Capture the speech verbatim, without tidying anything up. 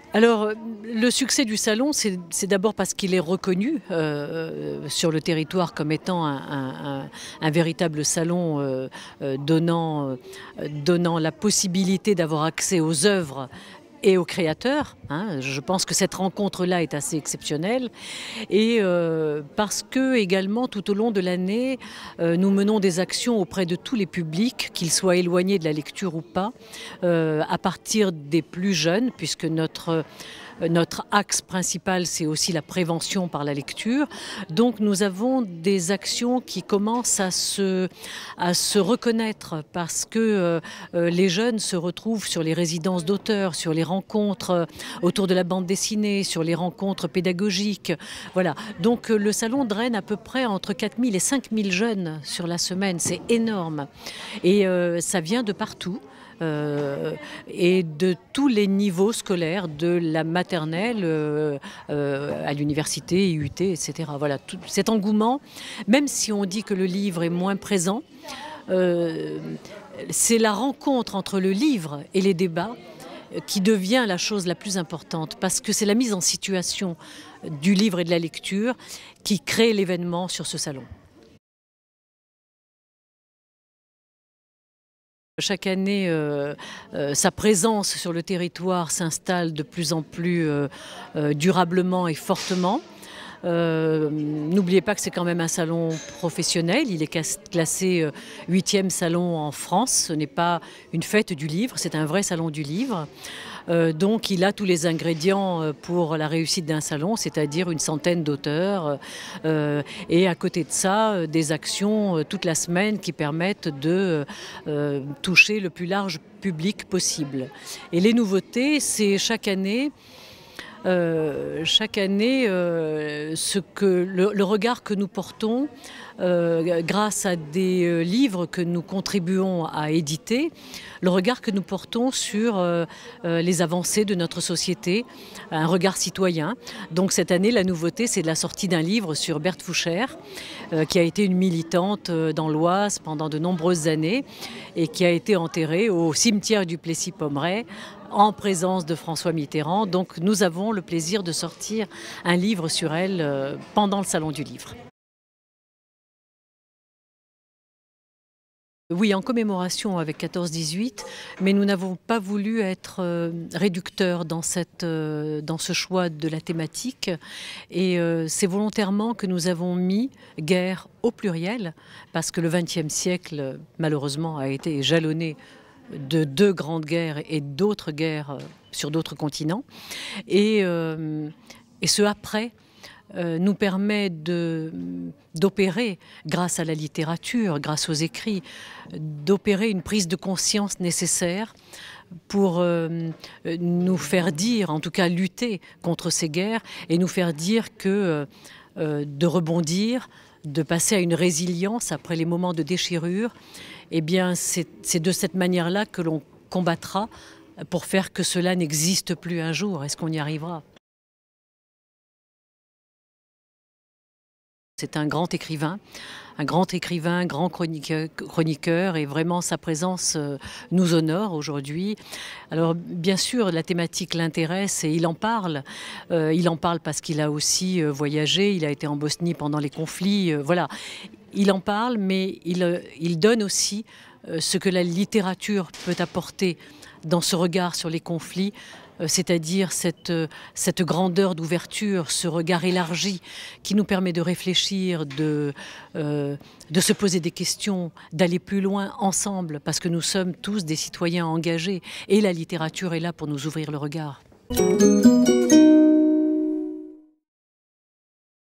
Alors, le succès du salon, c'est d'abord parce qu'il est reconnu euh, sur le territoire comme étant un, un, un, un véritable salon euh, euh, donnant, euh, donnant la possibilité d'avoir accès aux œuvres et aux créateurs. Hein. Je pense que cette rencontre-là est assez exceptionnelle. Et euh, parce que également, tout au long de l'année, euh, nous menons des actions auprès de tous les publics, qu'ils soient éloignés de la lecture ou pas, euh, à partir des plus jeunes, puisque notre Notre axe principal, c'est aussi la prévention par la lecture. Donc nous avons des actions qui commencent à se, à se reconnaître parce que euh, les jeunes se retrouvent sur les résidences d'auteurs, sur les rencontres autour de la bande dessinée, sur les rencontres pédagogiques. Voilà. Donc le salon draine à peu près entre quatre mille et cinq mille jeunes sur la semaine. C'est énorme. Et euh, ça vient de partout. Euh, et de tous les niveaux scolaires, de la maternelle euh, euh, à l'université, I U T, et cetera. Voilà, tout cet engouement, même si on dit que le livre est moins présent, euh, c'est la rencontre entre le livre et les débats qui devient la chose la plus importante, parce que c'est la mise en situation du livre et de la lecture qui crée l'événement sur ce salon. Chaque année, euh, euh, sa présence sur le territoire s'installe de plus en plus euh, euh, durablement et fortement. Euh, N'oubliez pas que c'est quand même un salon professionnel, il est classé huitième salon en France, ce n'est pas une fête du livre, c'est un vrai salon du livre. Euh, donc il a tous les ingrédients pour la réussite d'un salon, c'est-à-dire une centaine d'auteurs euh, et à côté de ça, des actions euh, toute la semaine qui permettent de euh, toucher le plus large public possible. Et les nouveautés, c'est chaque année Euh, chaque année, euh, ce que, le, le regard que nous portons euh, grâce à des euh, livres que nous contribuons à éditer, le regard que nous portons sur euh, euh, les avancées de notre société, un regard citoyen. Donc cette année, la nouveauté, c'est la sortie d'un livre sur Berthe Fouchère, euh, qui a été une militante dans l'Oise pendant de nombreuses années et qui a été enterrée au cimetière du Plessis-Pommeraye en présence de François Mitterrand. Donc nous avons le plaisir de sortir un livre sur elle euh, pendant le Salon du Livre. Oui, en commémoration avec quatorze dix-huit, mais nous n'avons pas voulu être euh, réducteurs dans, cette, euh, dans ce choix de la thématique. Et euh, c'est volontairement que nous avons mis guerre au pluriel, parce que le vingtième siècle, malheureusement, a été jalonné de deux grandes guerres et d'autres guerres sur d'autres continents. Et, euh, et ce après euh, nous permet d'opérer, grâce à la littérature, grâce aux écrits, d'opérer une prise de conscience nécessaire pour euh, nous faire dire, en tout cas lutter contre ces guerres, et nous faire dire que euh, de rebondir, de passer à une résilience après les moments de déchirure, eh bien c'est de cette manière-là que l'on combattra pour faire que cela n'existe plus un jour. Est-ce qu'on y arrivera ? C'est un grand écrivain, un grand écrivain, grand chroniqueur, et vraiment sa présence nous honore aujourd'hui. Alors bien sûr, la thématique l'intéresse et il en parle. Euh, il en parle parce qu'il a aussi voyagé, il a été en Bosnie pendant les conflits, euh, voilà. Il en parle, mais il, il donne aussi ce que la littérature peut apporter dans ce regard sur les conflits, c'est-à-dire cette, cette grandeur d'ouverture, ce regard élargi qui nous permet de réfléchir, de, euh, de se poser des questions, d'aller plus loin ensemble, parce que nous sommes tous des citoyens engagés et la littérature est là pour nous ouvrir le regard.